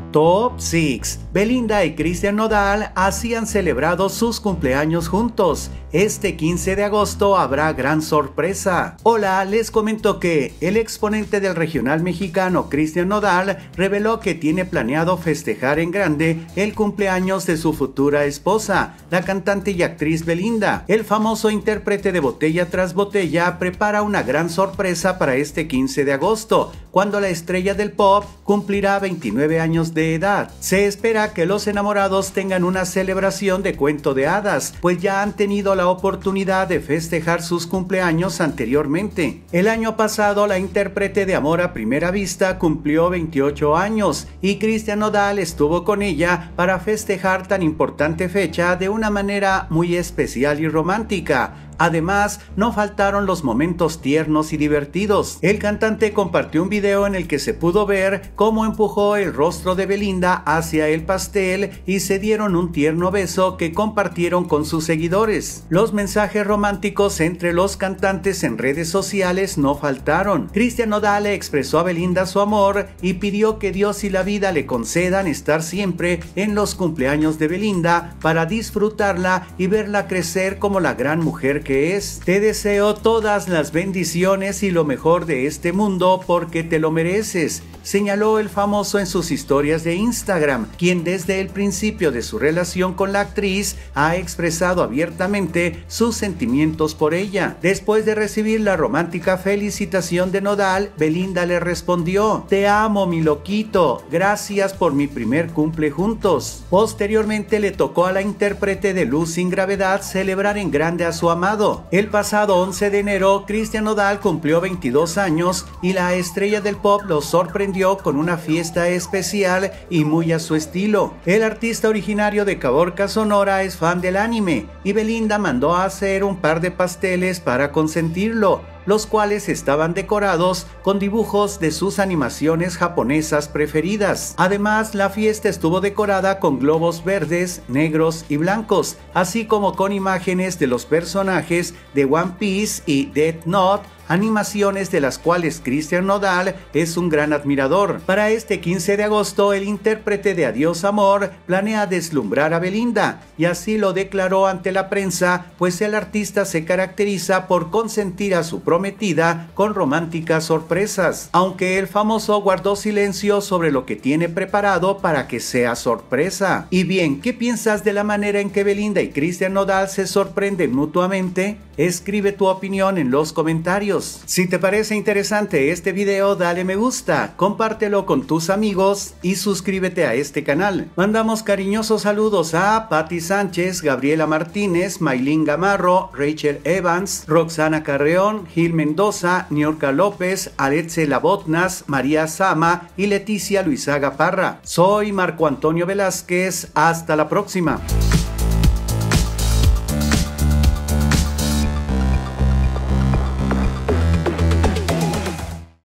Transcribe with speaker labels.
Speaker 1: Top 6. Belinda y Cristian Nodal así han celebrado sus cumpleaños juntos. Este 15 de agosto habrá gran sorpresa. Hola, les comento que el exponente del regional mexicano Cristian Nodal reveló que tiene planeado festejar en grande el cumpleaños de su futura esposa, la cantante y actriz Belinda. El famoso intérprete de Botella tras Botella prepara una gran sorpresa para este 15 de agosto, cuando la estrella del pop cumplirá 29 años de edad. Se espera que los enamorados tengan una celebración de cuento de hadas, pues ya han tenido la oportunidad de festejar sus cumpleaños anteriormente. El año pasado la intérprete de Amor a Primera Vista cumplió 28 años y Cristian Nodal estuvo con ella para festejar tan importante fecha de una manera muy especial y romántica. Además, no faltaron los momentos tiernos y divertidos. El cantante compartió un video en el que se pudo ver cómo empujó el rostro de Belinda hacia el pastel y se dieron un tierno beso que compartieron con sus seguidores. Los mensajes románticos entre los cantantes en redes sociales no faltaron. Cristian Nodal le expresó a Belinda su amor y pidió que Dios y la vida le concedan estar siempre en los cumpleaños de Belinda para disfrutarla y verla crecer como la gran mujer que es. Te deseo todas las bendiciones y lo mejor de este mundo porque te lo mereces, señaló el famoso en sus historias de Instagram, quien desde el principio de su relación con la actriz ha expresado abiertamente sus sentimientos por ella. Después de recibir la romántica felicitación de Nodal, Belinda le respondió: "Te amo, mi loquito, gracias por mi primer cumple juntos". Posteriormente le tocó a la intérprete de Luz sin Gravedad celebrar en grande a su amado. El pasado 11 de enero, Cristian Nodal cumplió 22 años y la estrella del pop lo sorprendió con una fiesta especial y muy a su estilo. El artista originario de Caborca, Sonora, es fan del anime y Belinda mandó a hacer un par de pasteles para consentirlo, los cuales estaban decorados con dibujos de sus animaciones japonesas preferidas. Además, la fiesta estuvo decorada con globos verdes, negros y blancos, así como con imágenes de los personajes de One Piece y Death Note, animaciones de las cuales Cristian Nodal es un gran admirador. Para este 15 de agosto, el intérprete de Adiós Amor planea deslumbrar a Belinda, y así lo declaró ante la prensa, pues el artista se caracteriza por consentir a su prometida con románticas sorpresas, aunque el famoso guardó silencio sobre lo que tiene preparado para que sea sorpresa. Y bien, ¿qué piensas de la manera en que Belinda y Cristian Nodal se sorprenden mutuamente? Escribe tu opinión en los comentarios. Si te parece interesante este video, dale me gusta, compártelo con tus amigos y suscríbete a este canal. Mandamos cariñosos saludos a Patti Sánchez, Gabriela Martínez, Maylin Gamarro, Rachel Evans, Roxana Carreón, Gil Mendoza, Niorca López, Aletze Labotnas, María Sama y Leticia Luisaga Parra. Soy Marco Antonio Velázquez, hasta la próxima.